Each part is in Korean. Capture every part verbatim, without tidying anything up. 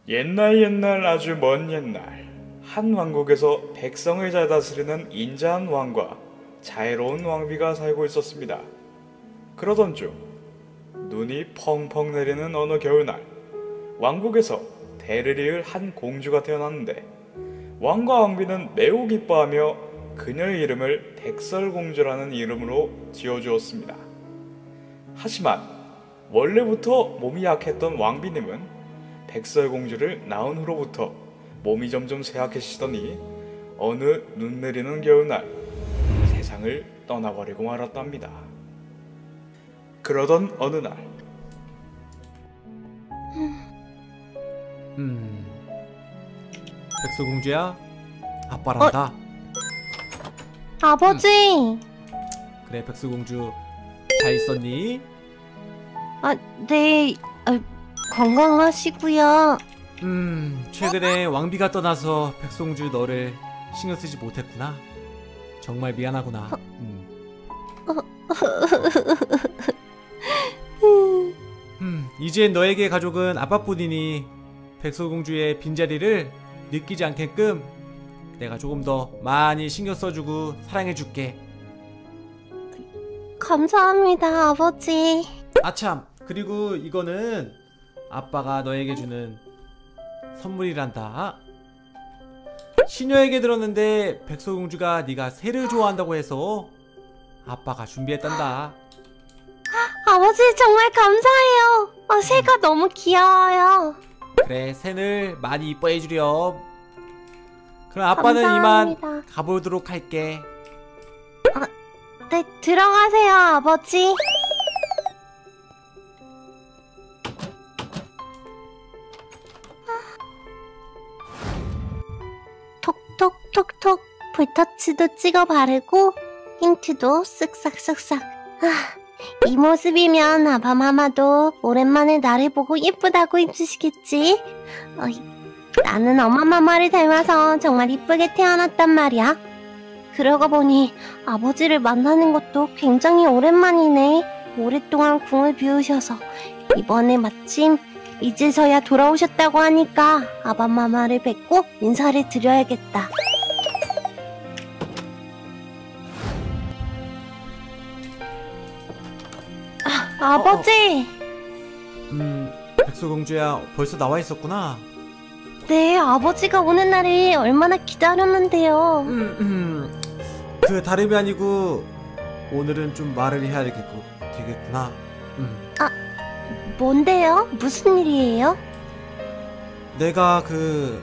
옛날 옛날 아주 먼 옛날 한 왕국에서 백성을 잘 다스리는 인자한 왕과 자애로운 왕비가 살고 있었습니다. 그러던 중 눈이 펑펑 내리는 어느 겨울날 왕국에서 대를 이을 한 공주가 태어났는데 왕과 왕비는 매우 기뻐하며 그녀의 이름을 백설공주라는 이름으로 지어주었습니다. 하지만 원래부터 몸이 약했던 왕비님은 백설공주를 낳은 후로부터 몸이 점점 쇠약해지더니 어느 눈 내리는 겨울날 세상을 떠나버리고 말았답니다. 그러던 어느 날 음, 백설공주야, 아빠란다. 어? 아버지. 음. 그래, 백설공주 잘 있었니? 아, 네. 아, 건강하시고요. 음, 최근에 왕비가 떠나서 백설공주 너를 신경 쓰지 못했구나. 정말 미안하구나. 음. 음, 이제 너에게 가족은 아빠뿐이니 백설공주의 빈자리를 느끼지 않게끔 내가 조금 더 많이 신경 써주고 사랑해줄게. 감사합니다, 아버지. 아참, 그리고 이거는 아빠가 너에게 주는 선물이란다. 시녀에게 들었는데 백설공주가 네가 새를 좋아한다고 해서 아빠가 준비했단다. 아버지 정말 감사해요. 아, 새가 너무 귀여워요. 그래, 새를 많이 이뻐해 주렴. 그럼 아빠는 감사합니다. 이만 가보도록 할게. 아, 네, 들어가세요, 아버지. 톡톡톡톡 볼터치도 찍어 바르고 힌트도 쓱싹쓱싹. 아, 이 모습이면 아바마마도 오랜만에 나를 보고 예쁘다고 해주시겠지. 어이, 나는 엄마마마를 닮아서 정말 이쁘게 태어났단 말이야. 그러고 보니 아버지를 만나는 것도 굉장히 오랜만이네. 오랫동안 궁을 비우셔서 이번에 마침 이제서야 돌아오셨다고 하니까 아바마마를 뵙고 인사를 드려야겠다. 아, 아버지! 어, 어. 음, 백설공주야, 벌써 나와 있었구나. 네, 아버지가 오는 날을 얼마나 기다렸는데요. 음, 음. 그 다름이 아니고 오늘은 좀 말을 해야 되겠고, 되겠구나. 음. 아, 뭔데요? 무슨 일이에요? 내가 그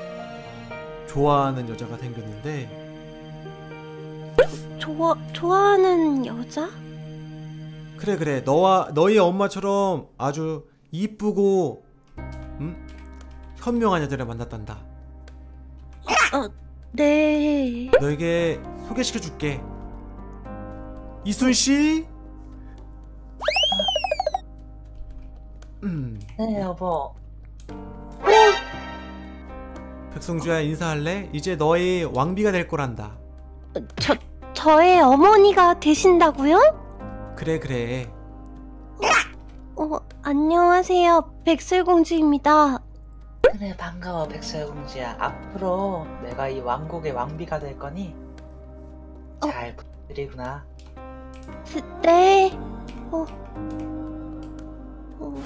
좋아하는 여자가 생겼는데. 좋아, 좋아하는 여자? 그래 그래, 너와 너희 엄마처럼 아주 이쁘고 음? 현명한 여자를 만났단다. 어, 네. 너에게 소개시켜줄게. 이순씨? 음. 네, 여보. 백성주야, 인사할래? 이제 너의 왕비가 될 거란다. 저, 저의 어머니가 되신다고요? 그래 그래. 어, 안녕하세요. 백설공주입니다. 그래, 반가워, 백설공주야. 앞으로 내가 이 왕국의 왕비가 될 거니 잘 부탁드리구나. 네. 어. 어.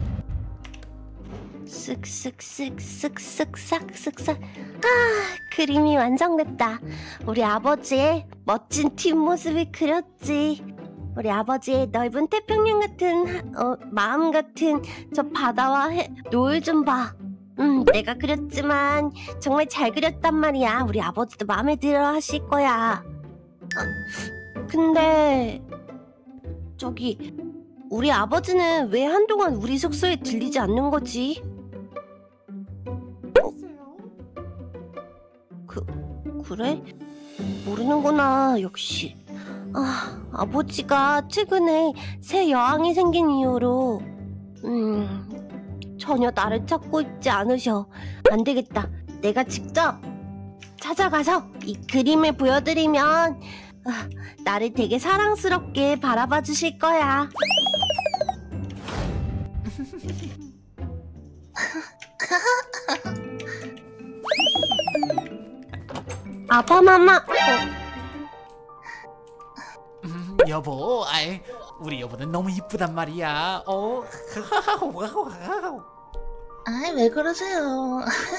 쓱쓱쓱쓱쓱싹쓱싹. 아, 그림이 완성됐다. 우리 아버지의 멋진 뒷모습을 그렸지. 우리 아버지의 넓은 태평양 같은 어, 마음 같은 저 바다와 해, 노을 좀 봐. 음, 내가 그렸지만 정말 잘 그렸단 말이야. 우리 아버지도 마음에 들어 하실 거야. 어, 근데 저기 우리 아버지는 왜 한동안 우리 숙소에 들리지 않는 거지? 어? 그, 그래? 모르는구나, 역시. 아, 아버지가 최근에 새 여왕이 생긴 이후로 음, 전혀 나를 찾고 있지 않으셔. 안 되겠다. 내가 직접 찾아가서 이 그림을 보여드리면 아, 나를 되게 사랑스럽게 바라봐 주실 거야. 아바마마. 어, 음, 여보, 아이, 우리 여보는 너무 이쁘단 말이야. 어, 아이, 왜 그러세요?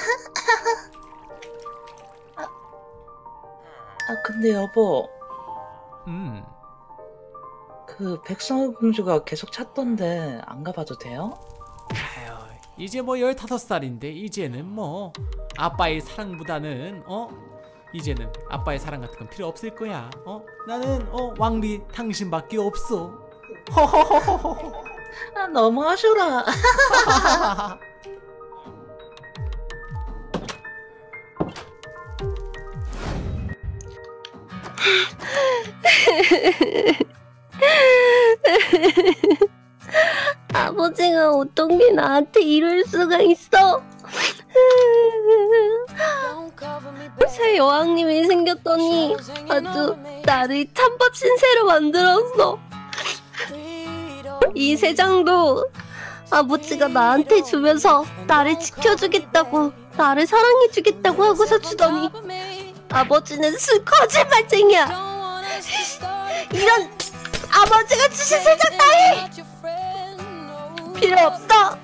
아, 아, 근데 여보, 음, 그 백성의 공주가 계속 찾던데 안 가봐도 돼요? 아유, 이제 뭐 열다섯 살인데 이제는 뭐 아빠의 사랑보다는 어, 이제는 아빠의 사랑 같은 건 필요 없을 거야. 어, 나는 어 왕비 당신밖에 없어. 허허허허허. 아, 너무하셔라. 아버지가 어떤 게 나한테 이럴 수가 있어? 새 여왕님이 생겼더니 아주 나를 찬밥 신세로 만들었어. 이 세장도 아버지가 나한테 주면서 나를 지켜주겠다고, 나를 사랑해주겠다고 하고서 주더니 아버지는 술 거짓말쟁이야. 이런 아버지가 주신 세장 따위 필요 없어.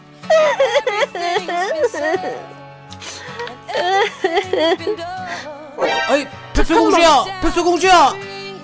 아이, 백설공주야, 백설공주야.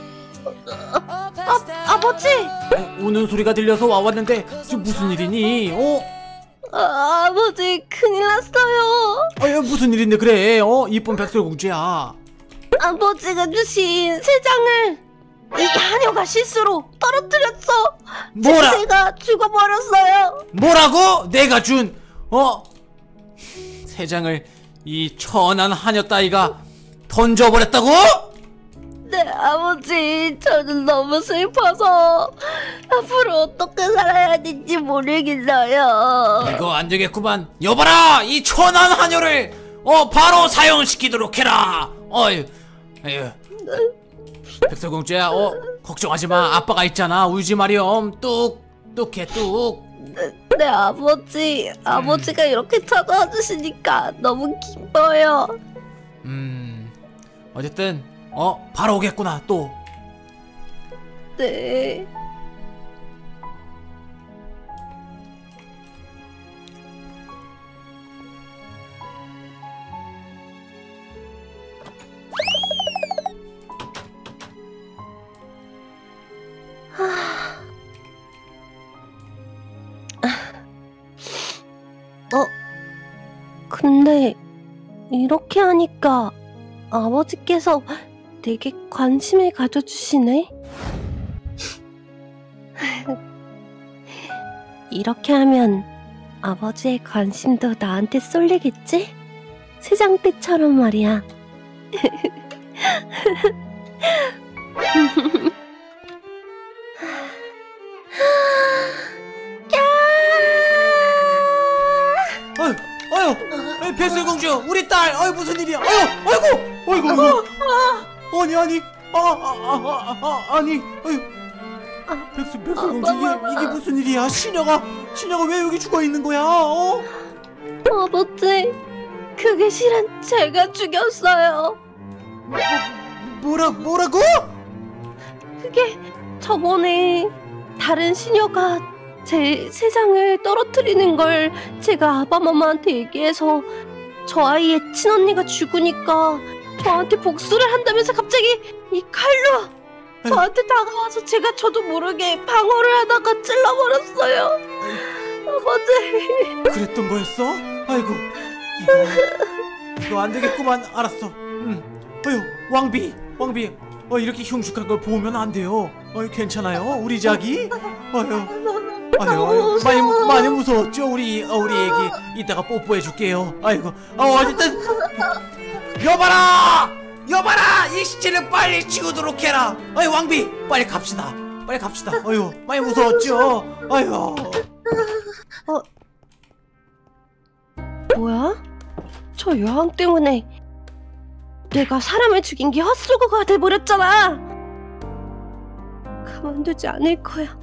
아, 아버지! 아이, 우는 소리가 들려서 와왔는데 지금 무슨 일이니? 어? 아, 아버지 큰일 났어요. 아유, 무슨 일인데 그래? 어, 이쁜 백설공주야. 아버지가 주신 세 장을 이 하녀가 실수로 떨어뜨렸어. 뭐라? 제가 죽어버렸어요. 뭐라고? 내가 준 어? 세 장을 이 천한 하녀 따위가 던져버렸다고? 네, 아버지 저는 너무 슬퍼서 앞으로 어떻게 살아야 될지 모르겠어요. 이거 안 되겠구만. 여봐라, 이 천한 하녀를 어 바로 사용시키도록 해라. 어휴, 에휴. 백설공주야, 어 걱정하지 마. 아빠가 있잖아. 울지 마렴. 뚝 뚝해 뚝. 네, 아버지 아버지가 이렇게 찾아와 주시니까 너무 기뻐요. 음, 어쨌든 어 바로 오겠구나 또. 네. 어? 근데 이렇게 하니까 아버지께서 되게 관심을 가져주시네? 이렇게 하면 아버지의 관심도 나한테 쏠리겠지? 세장 때처럼 말이야. 아유, 아유, 아유, 백설공주, 우리 딸, 아유 무슨 일이야? 아유, 아이고, 아이고, 아이고. 아니 아니, 아, 아, 아, 아, 아 아니, 아유, 백설 백설공주 이게 이게 무슨 일이야? 시녀가 시녀가 왜 여기 죽어 있는 거야? 어? 아버지, 그게 실은 제가 죽였어요. 뭐라 뭐라고? 그게 저번에 다른 시녀가 제 세상을 떨어뜨리는 걸 제가 아바마마한테 얘기해서 저 아이의 친언니가 죽으니까 저한테 복수를 한다면서 갑자기 이 칼로 저한테 다가와서 제가 저도 모르게 방어를 하다가 찔러버렸어요. 아버지. 그랬던 거였어? 아이고, 이거 이거 안 되겠구만. 알았어. 음, 아유, 왕비, 왕비, 어 이렇게 흉측한 걸 보면 안 돼요. 어 괜찮아요, 우리 자기? 아유. 아유, 아유, 많이 많이 무서웠죠 우리 어, 우리 애기. 이따가 뽀뽀해 줄게요. 아이고, 어 어쨌든 여봐라, 여봐라, 이 시체를 빨리 치우도록 해라. 아유, 왕비, 빨리 갑시다, 빨리 갑시다. 아유, 많이 무서웠죠. 아유. 어, 뭐야? 저 여왕 때문에 내가 사람을 죽인 게 헛수고가 돼버렸잖아. 가만두지 않을 거야.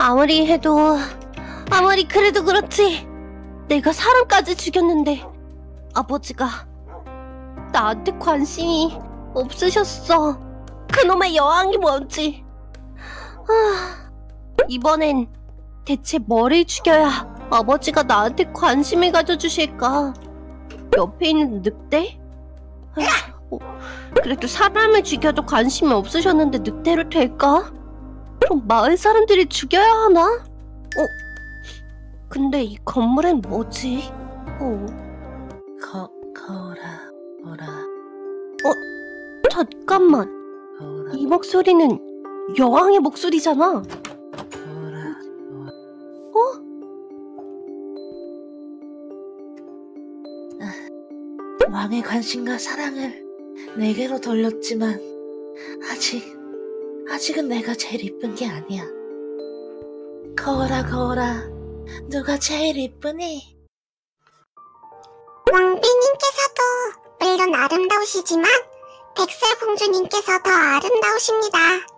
아무리 해도 아무리 그래도 그렇지 내가 사람까지 죽였는데 아버지가 나한테 관심이 없으셨어. 그놈의 여왕이 뭔지. 아, 이번엔 대체 뭐를 죽여야 아버지가 나한테 관심을 가져주실까? 옆에 있는 늑대? 아, 어, 그래도 사람을 죽여도 관심이 없으셨는데 늑대로 될까? 그럼 마을 사람들이 죽여야 하나? 어? 근데 이 건물엔 뭐지? 어? 거, 거울아, 거울아, 잠깐만, 거울아, 이 목소리는 여왕의 목소리잖아. 거울아. 어? 왕의 관심과 사랑을 내게로 돌렸지만 아직, 아직은 내가 제일 이쁜 게 아니야. 거울아, 거울아, 누가 제일 이쁘니? 왕비님께서도 물론 아름다우시지만 백설공주님께서 더 아름다우십니다.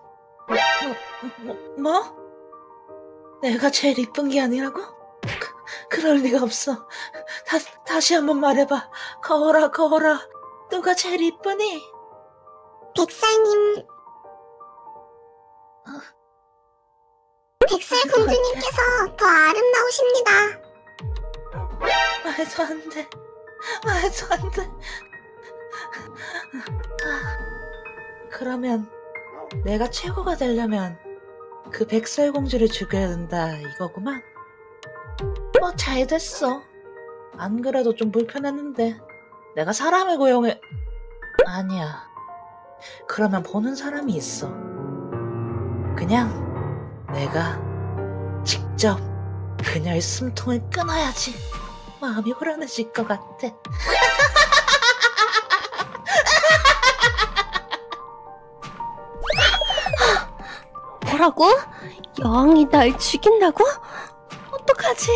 뭐? 뭐? 내가 제일 이쁜 게 아니라고? 그, 그럴 리가 없어. 다, 다시 한번 말해봐. 거울아, 거울아, 누가 제일 이쁘니? 백설님, 백설공주님께서 더 아름다우십니다. 말도 안 돼. 말도 안 돼. 아, 그러면 내가 최고가 되려면 그 백설공주를 죽여야 된다 이거구만. 뭐 잘 됐어. 안 그래도 좀 불편했는데 내가 사람을 고용해. 아니야. 그러면 보는 사람이 있어. 그냥 내가 직접 그녀의 숨통을 끊어야지 마음이 후련해질 것 같아. 뭐라고? 여왕이 날 죽인다고? 어떡하지?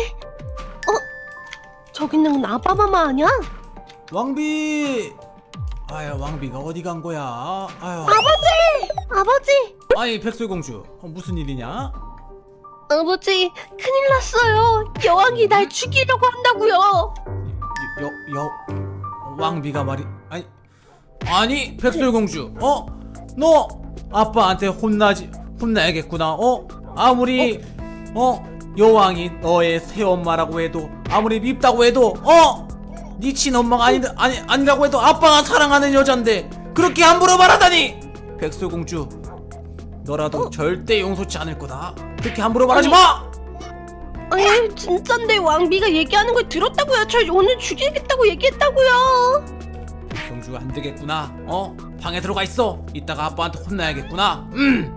어? 저기는 아바마마 아니야? 왕비. 아유, 왕비가 어디 간 거야? 아유. 아버지! 아니, 백설공주, 어, 무슨 일이냐? 아버지, 큰일 났어요. 여왕이 날 죽이려고 한다고요. 여, 여, 왕비가 말이, 아니, 아니, 백설공주, 어? 너 아빠한테 혼나지, 혼나야겠구나, 어? 아무리, 어? 여왕이 너의 새엄마라고 해도, 아무리 밉다고 해도, 어? 네 친엄마가 아니, 아니, 아니라고 해도 아빠가 사랑하는 여잔데, 그렇게 함부로 말하다니! 백설공주, 너라도 어? 절대 용서치 않을 거다. 그렇게 함부로 말하지 마! 아니, 진짠데 왕비가 얘기하는 걸 들었다고요. 저 오늘 죽이겠다고 얘기했다고요. 경주 안 되겠구나. 어? 방에 들어가 있어. 이따가 아빠한테 혼나야겠구나. 음.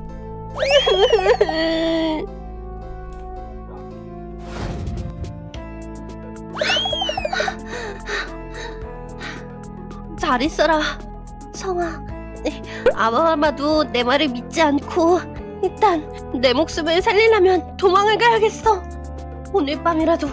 잘 있어라, 성아. 아바마마도 내 말을 믿지 않고 일단 내 목숨을 살리려면 도망을 가야겠어. 오늘 밤이라도.